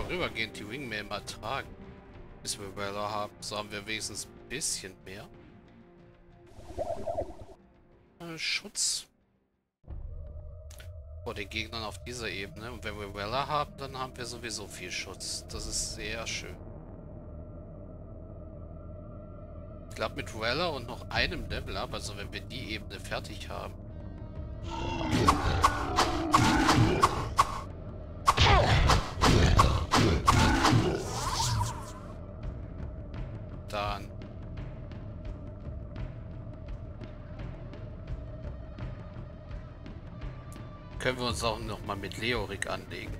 vorübergehend die Wingmail mal tragen. Bis wir Weller haben. So haben wir wenigstens ein bisschen mehr. Schutz vor den Gegnern auf dieser Ebene. Und wenn wir Weller haben, dann haben wir sowieso viel Schutz. Das ist sehr schön. Ich glaube mit Weller und noch einem Level Up, also wenn wir die Ebene fertig haben. Dann können wir uns auch noch mal mit Leorik anlegen.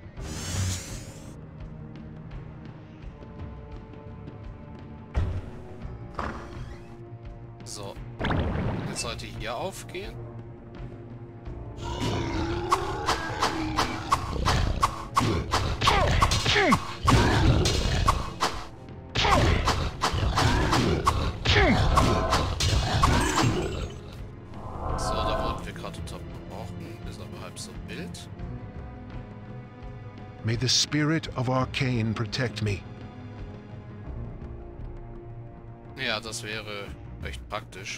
So, jetzt sollte hier aufgehen. So, da wurden wir gerade unterbrochen. Ist aber halb so wild. May the spirit of Arcane protect me. Ja, das wäre recht praktisch.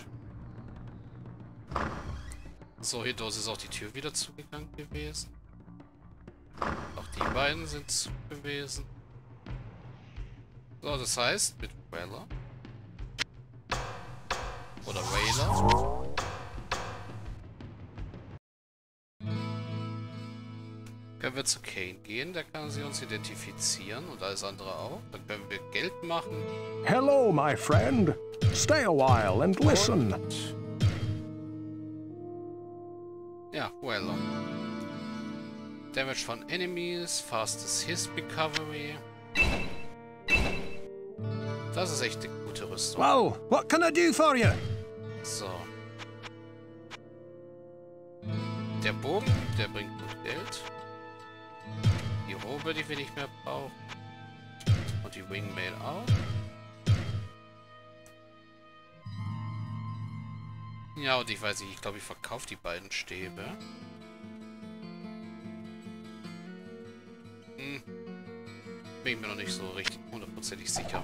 So, hier draußen ist auch die Tür wieder zugegangen gewesen. Auch die beiden sind zu gewesen. So, das heißt, mit Weller oder Wailer können wir zu Kane gehen, der kann sie uns identifizieren und alles andere auch. Dann können wir Geld machen. Hello, my friend. Stay a while and listen. Und ja, Weller. Damage von Enemies, fastest His Recovery. Das ist echt eine gute Rüstung. Well, what can I do for you? So. Der Bogen, der bringt gut Geld. Die Robe, die wir nicht mehr brauchen. Und die Wingmail auch. Ja, und ich weiß nicht, ich glaube, ich verkaufe die beiden Stäbe. Bin ich mir noch nicht so richtig hundertprozentig sicher.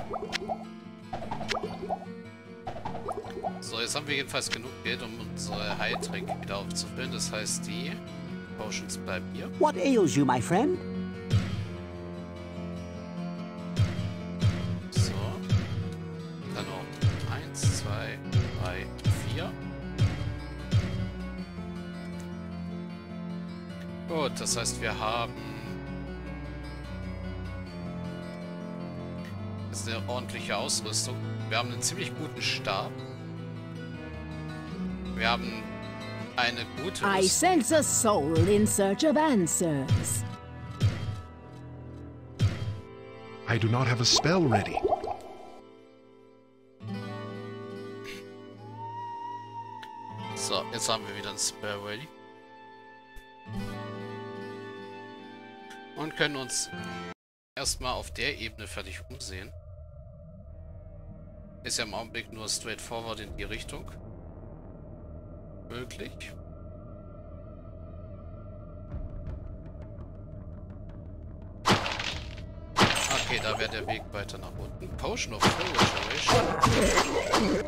So, jetzt haben wir jedenfalls genug Geld, um unsere Heiltränke wieder aufzufüllen. Das heißt, die Potions bleiben hier. What ails you, my friend? So. Dann noch 1, 2, 3, 4. Gut, das heißt, wir haben jetzt eine ordentliche Ausrüstung. Wir haben einen ziemlich guten Stab. Wir haben eine gute I Rüstung. sense a soul in search of answers. I do not have a spell ready. So, jetzt haben wir wieder ein Spell ready. Und können uns erstmal auf der Ebene fertig umsehen. Ist ja im Augenblick nur straightforward in die Richtung möglich. Okay, da wäre der Weg weiter nach unten. Potion of Full Restoration.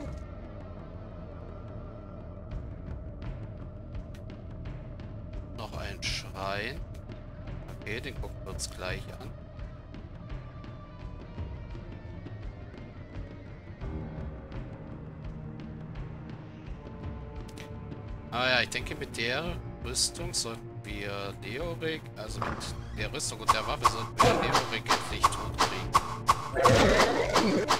Noch ein Schrein. Okay, den gucken wir uns gleich an. Ah ja, ich denke, mit der Rüstung sollten wir Leorik, also mit der Rüstung und der Waffe sollten wir Leorik endlich tot kriegen.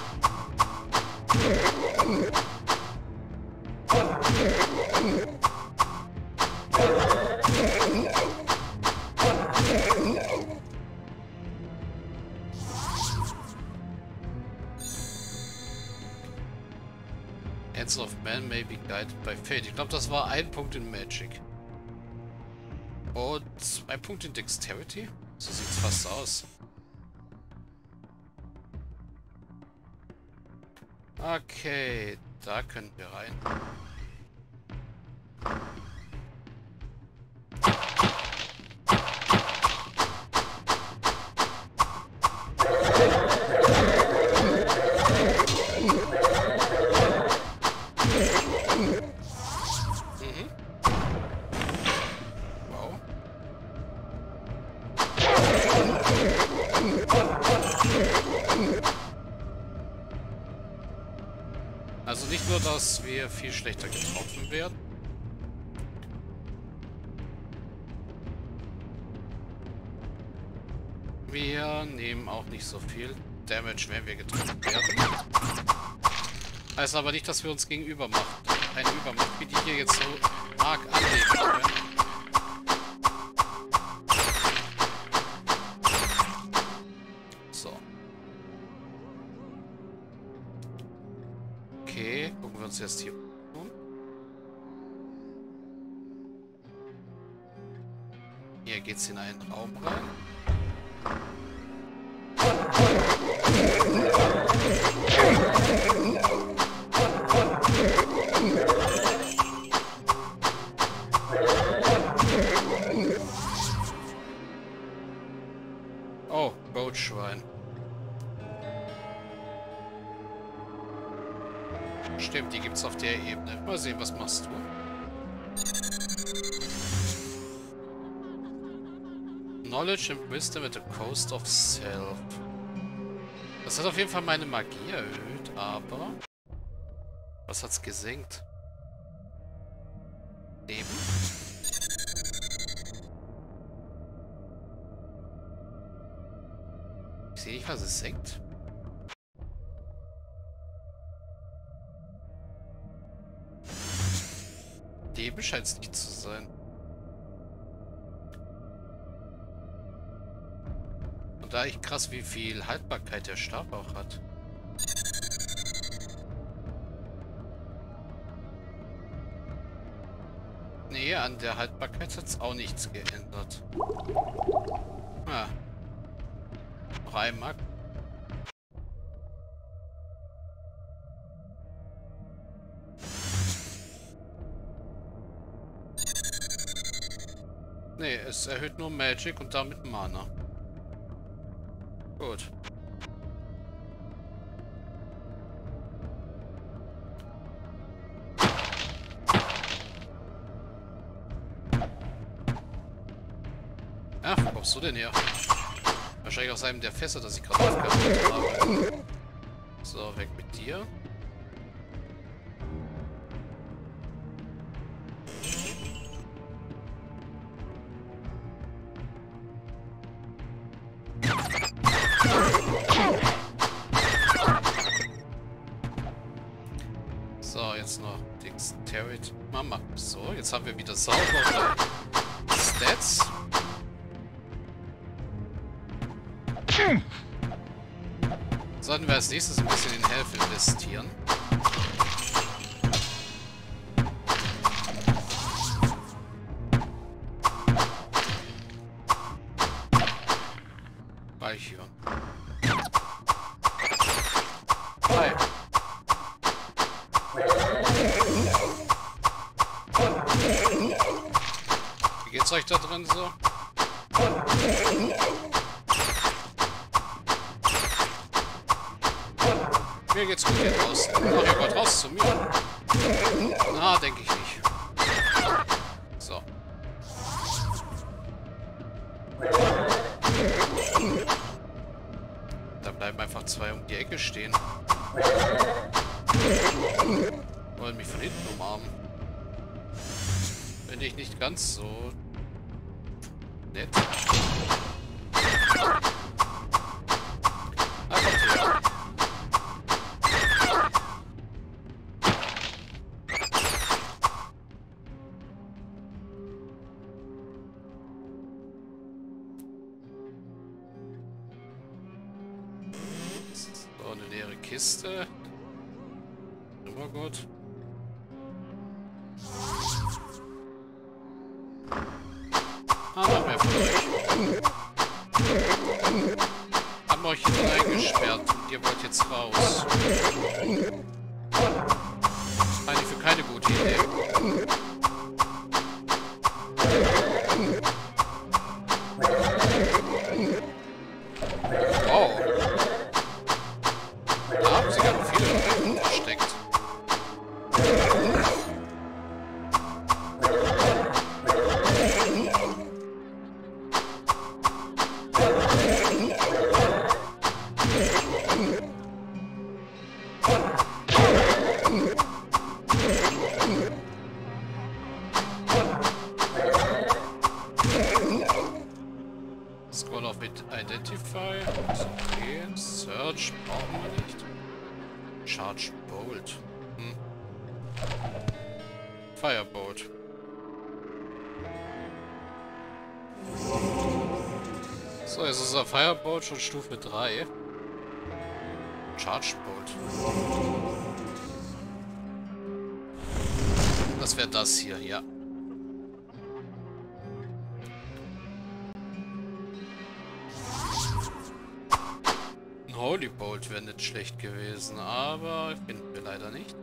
Hands of Man may be guided by fate. Ich glaube, das war ein Punkt in Magic. Und 2 Punkte in Dexterity? So sieht's fast aus. Okay, da können wir rein. Also nicht nur, dass wir viel schlechter getroffen werden. Wir nehmen auch nicht so viel Damage, wenn wir getroffen werden. Heißt aber nicht, dass wir uns gegenüber machen. Eine Übermacht, wie die hier jetzt so arg anlegen können. So. Okay, gucken wir uns jetzt hier um. Hier geht's in einen Raum rein. Oh, Goatschwein. Stimmt, die gibt's auf der Ebene. Mal sehen, was machst du? Knowledge and Wisdom at the Cost of Self. Das hat auf jeden Fall meine Magie erhöht, aber... Was hat's gesenkt? Leben? Ich sehe nicht, was es senkt. Leben scheint es nicht zu sein. Und da echt krass, wie viel Haltbarkeit der Stab auch hat. Nee, an der Haltbarkeit hat es auch nichts geändert. Ah. Noch einmal. Nee, es erhöht nur Magic und damit Mana. Gut. Ach, wo kommst du denn her? Wahrscheinlich aus einem der Fässer, das ich gerade aufgebaut habe. So, weg mit dir. So, jetzt noch Dexterity. Mama. So, jetzt haben wir wieder saubere Stats. Sollten wir als nächstes ein bisschen in Health investieren. Reichhirn. Hi. Wie geht's euch da drin so? Mir geht's gut hier draußen. Ach, ihr wollt raus zu mir? Na, denke ich nicht. So. Da bleiben einfach zwei um die Ecke stehen. Wollen mich von hinten umarmen. Bin ich nicht ganz so nett. So, eine leere Kiste. Immer gut. Ah, noch mehr von euch. Haben euch hier eingesperrt und ihr wollt jetzt raus. Eigentlich für keine gute Idee. Wow. Da haben sie ganz viele Leute versteckt. Scroll of Identify. Okay. Search brauchen wir nicht. Charge Bolt. Firebolt. So, jetzt ist unser Firebolt schon Stufe 3. Charge Bolt. Das wäre das hier, ja. Ein Holy Bolt wäre nicht schlecht gewesen, aber finden wir leider nicht.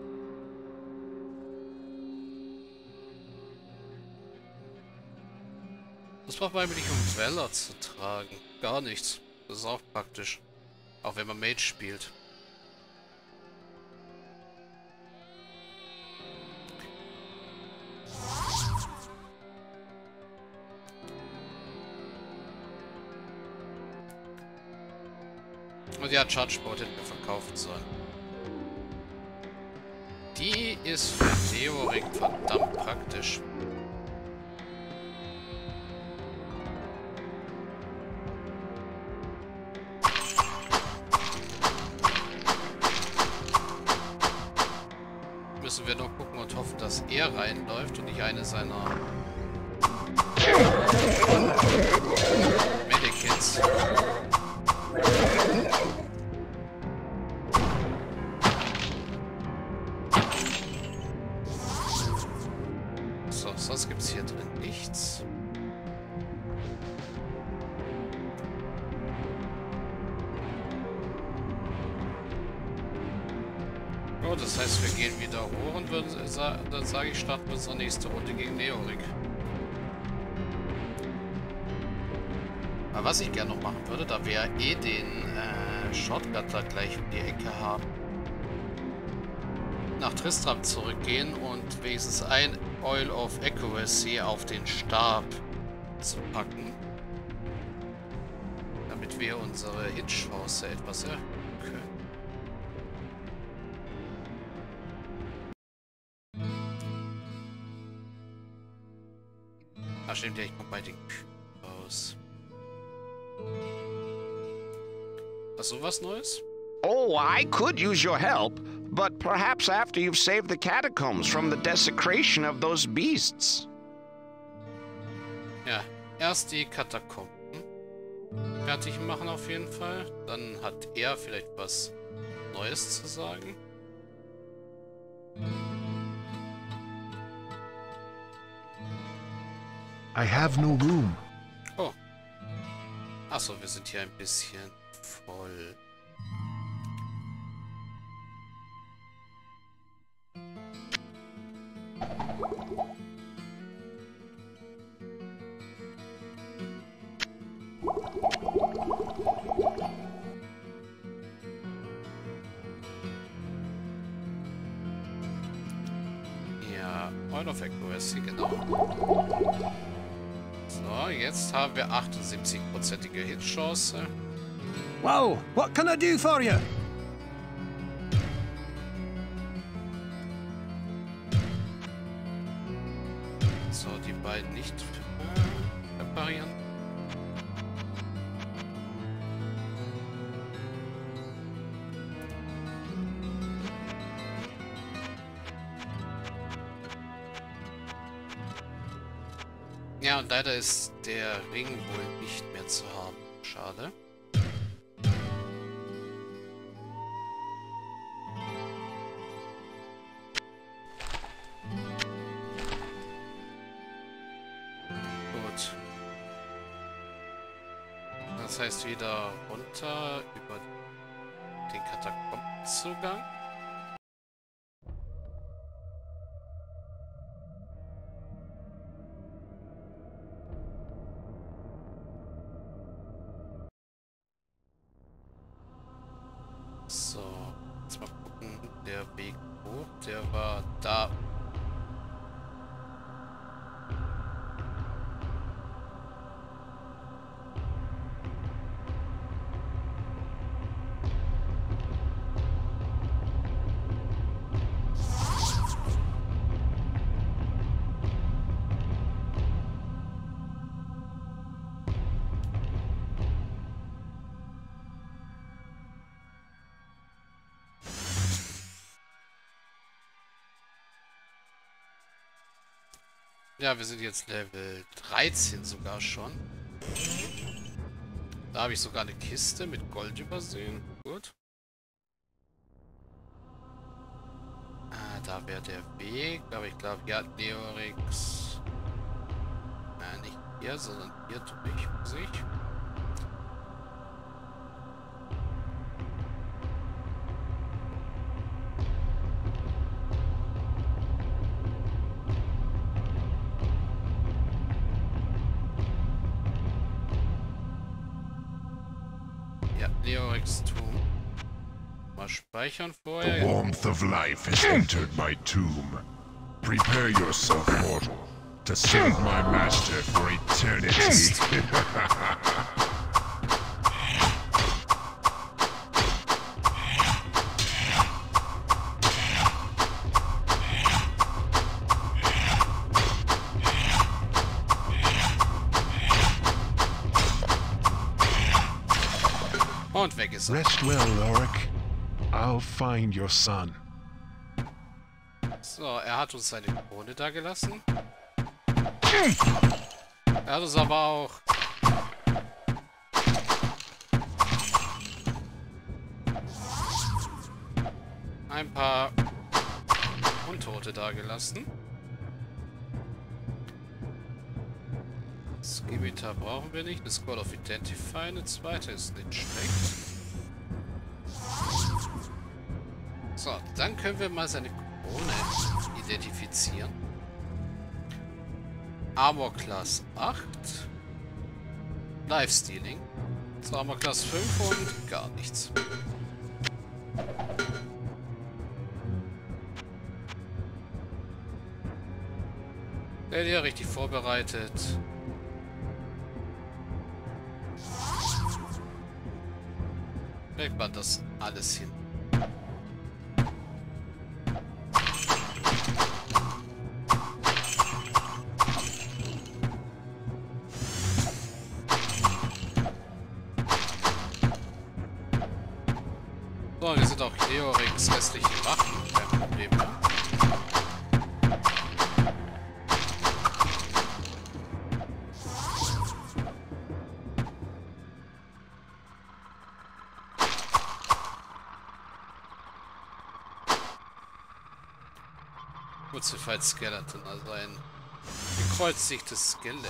Das braucht man eigentlich, um Weller zu tragen. Gar nichts. Das ist auch praktisch. Auch wenn man Mage spielt. Und ja, Charge Bolt hätten wir verkaufen sollen. Die ist für Neorik verdammt praktisch. Müssen wir nur gucken und hoffen, dass er reinläuft und nicht eine seiner Medikits. So, sonst gibt es hier drin nichts. Oh, das heißt, wir gehen wieder hoch und dann sage ich, starten wir unsere nächste Runde gegen Neorik. Aber was ich gerne noch machen würde, da wir eh den Shortcut da gleich um die Ecke haben, nach Tristram zurückgehen und wenigstens ein Oil of Accuracy auf den Stab zu packen, damit wir unsere Hitchchance etwas erhöhen können. Ah, stimmt ja, ich komme bei den raus. Hast du was Neues? Oh, I could use your help, but perhaps after you've saved the catacombs from the desecration of those beasts. Ja, erst die Katakomben fertig machen auf jeden Fall. Dann hat er vielleicht was Neues zu sagen. I have no room. Oh. Achso, wir sind hier ein bisschen voll. Ja, Oil of Accuracy, genau. So, jetzt haben wir 78%ige Hitchance. Whoa, what can I do for you? So, die beiden nicht reparieren. Ja, und leider ist der Ring wohl nicht mehr zu haben. Schade. Gut. Das heißt wieder runter über den Katakombenzugang. So, jetzt mal gucken, der Weg hoch, der war da. Ja, wir sind jetzt Level 13 sogar schon. Da habe ich sogar eine Kiste mit Gold übersehen. Gut. Da wäre der Weg. Aber ich glaube, hier hat Leorix... nicht hier, sondern hier durch, muss ich. Ja, Leorix Turm. Mal speichern vorher. The warmth of life has entered my tomb. Prepare yourself, mortal, to serve my master for eternity. Und weg ist er. Rest well, Lorik. I'll find your son. So, er hat uns seine Krone da gelassen. Er hat uns aber auch... ein paar Untote da gelassen. Skimitar brauchen wir nicht. Eine Scroll of Identify, eine zweite ist nicht schlecht. So, dann können wir mal seine Krone identifizieren. Armor Class 8. Lifestealing. So, Armor Class 5 und gar nichts. Der hier richtig vorbereitet. Kriegt man das alles hin. So, wir sind auch Leorix restliche Wachen. Kein Problem mehr. Crucified Skeleton, also ein gekreuzigtes Skelett.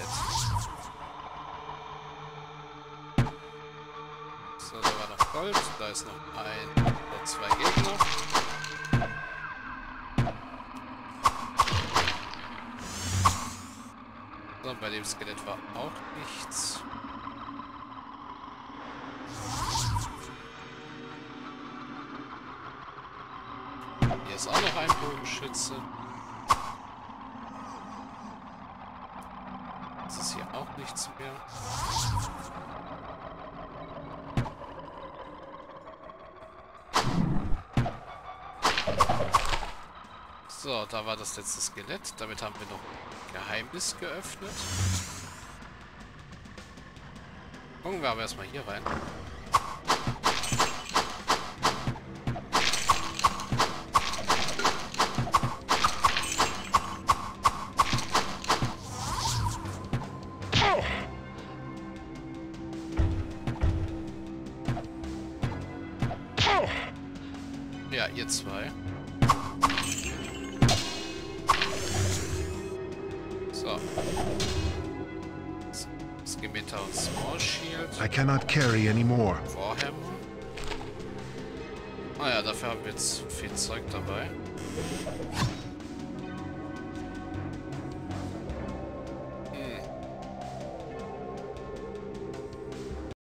So, da war noch Gold, da ist noch ein oder zwei Gegner. So, bei dem Skelett war auch nichts. Hier ist auch noch ein Bogenschütze. Das ist hier auch nichts mehr. So, da war das letzte Skelett. Damit haben wir noch ein Geheimnis geöffnet. Gucken wir aber erstmal hier rein. Ja, ihr zwei. So. Skimitar und Small Shield. I cannot carry anymore. Warhammer. Ah ja, dafür haben wir jetzt viel Zeug dabei.